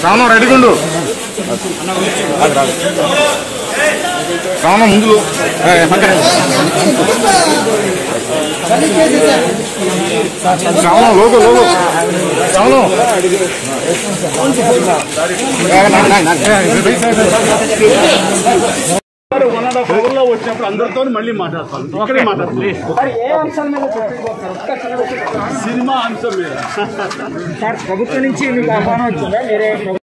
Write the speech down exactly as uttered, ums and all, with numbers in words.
శ్రావణం రెడీగుండు శ్రావణం ముందు శ్రావణం లోగో లోగో శ్రావణం వన్ అండ్ హాఫ్ అవర్ లో వచ్చినప్పుడు అందరితో మళ్ళీ మాట్లాడతాను. ఇక్కడే మాట్లాడుతుంది సినిమా అంశం మీద. సార్ ప్రభుత్వం నుంచి మీకు ఆహ్వానం వచ్చిందా? మీరే